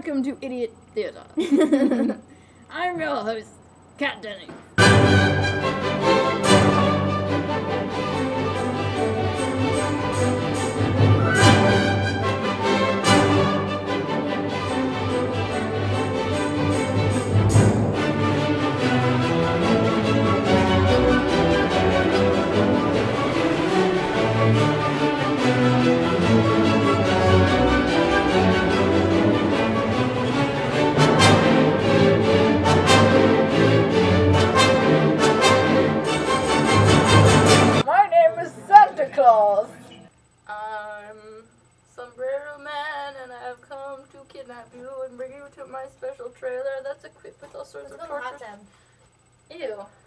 welcome to Idiot Theater. I'm your host, Kat Denning. I'm Sombrero Man, and I have come to kidnap you and bring you to my special trailer that's equipped with all sorts of torture. Hot tub. Ew.